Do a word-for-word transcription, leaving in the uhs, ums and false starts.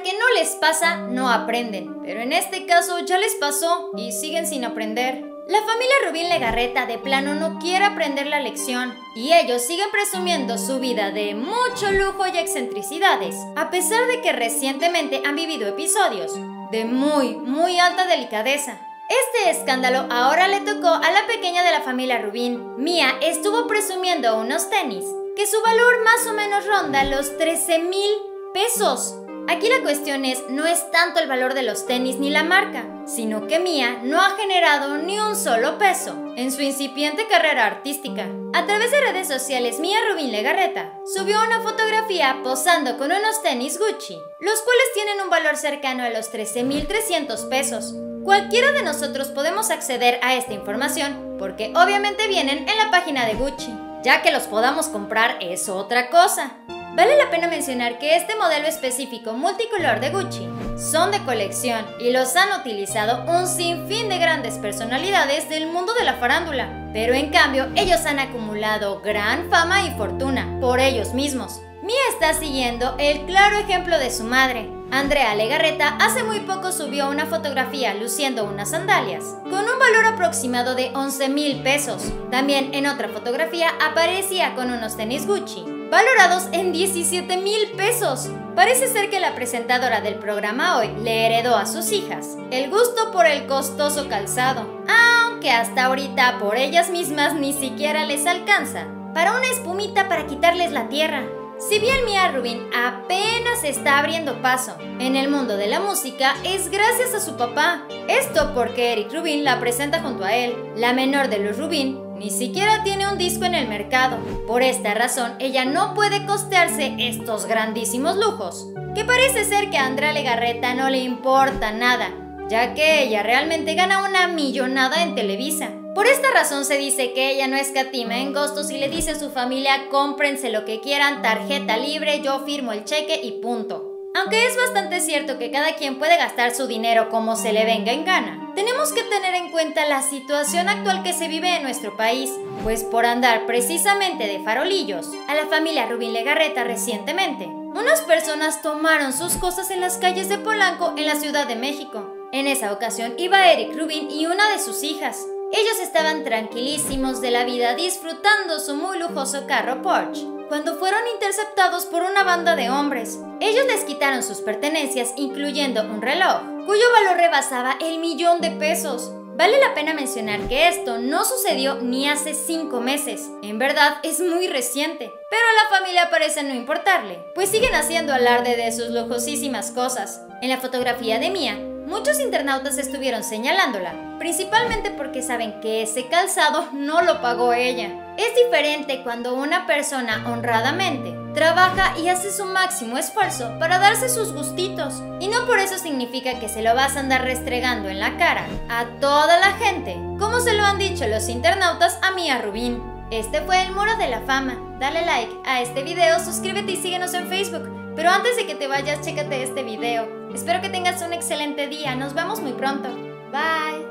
que no les pasa, no aprenden. Pero en este caso ya les pasó y siguen sin aprender. La familia Rubín Legarreta de plano no quiere aprender la lección y ellos siguen presumiendo su vida de mucho lujo y excentricidades, a pesar de que recientemente han vivido episodios de muy, muy alta delicadeza. Este escándalo ahora le tocó a la pequeña de la familia Rubín. Mía estuvo presumiendo unos tenis que su valor más o menos ronda los trece mil pesos. Aquí la cuestión es, no es tanto el valor de los tenis ni la marca, sino que Mía no ha generado ni un solo peso en su incipiente carrera artística. A través de redes sociales, Mía Rubín Legarreta subió una fotografía posando con unos tenis Gucci, los cuales tienen un valor cercano a los trece mil trescientos pesos. Cualquiera de nosotros podemos acceder a esta información porque obviamente vienen en la página de Gucci. Ya que los podamos comprar es otra cosa. Vale la pena mencionar que este modelo específico multicolor de Gucci son de colección y los han utilizado un sinfín de grandes personalidades del mundo de la farándula. Pero en cambio, ellos han acumulado gran fama y fortuna por ellos mismos. Mía está siguiendo el claro ejemplo de su madre. Andrea Legarreta hace muy poco subió una fotografía luciendo unas sandalias con un valor aproximado de once mil pesos. También en otra fotografía aparecía con unos tenis Gucci valorados en diecisiete mil pesos. Parece ser que la presentadora del programa Hoy le heredó a sus hijas el gusto por el costoso calzado, aunque hasta ahorita por ellas mismas ni siquiera les alcanza para una espumita para quitarles la tierra. Si bien Mía Rubín apenas está abriendo paso en el mundo de la música, es gracias a su papá. Esto porque Eric Rubin la presenta junto a él. La menor de los Rubin ni siquiera tiene un disco en el mercado. Por esta razón, ella no puede costearse estos grandísimos lujos, que parece ser que a Andrea Legarreta no le importa nada, ya que ella realmente gana una millonada en Televisa. Por esta razón se dice que ella no escatima en gastos y le dice a su familia: cómprense lo que quieran, tarjeta libre, yo firmo el cheque y punto. Aunque es bastante cierto que cada quien puede gastar su dinero como se le venga en gana, tenemos que tener en cuenta la situación actual que se vive en nuestro país, pues por andar precisamente de farolillos a la familia Rubín Legarreta recientemente, unas personas tomaron sus cosas en las calles de Polanco en la Ciudad de México. En esa ocasión iba Eric Rubin y una de sus hijas. Ellos estaban tranquilísimos de la vida disfrutando su muy lujoso carro Porsche, cuando fueron interceptados por una banda de hombres. Ellos les quitaron sus pertenencias, incluyendo un reloj, cuyo valor rebasaba el millón de pesos. Vale la pena mencionar que esto no sucedió ni hace cinco meses. En verdad, es muy reciente. Pero a la familia parece no importarle, pues siguen haciendo alarde de sus lujosísimas cosas. En la fotografía de Mía, muchos internautas estuvieron señalándola, principalmente porque saben que ese calzado no lo pagó ella. Es diferente cuando una persona honradamente trabaja y hace su máximo esfuerzo para darse sus gustitos, y no por eso significa que se lo vas a andar restregando en la cara a toda la gente, como se lo han dicho los internautas a Mía Rubín. Este fue el Muro de la Fama. Dale like a este video, suscríbete y síguenos en Facebook. Pero antes de que te vayas, chécate este video. Espero que tengas un excelente día. Nos vemos muy pronto. Bye.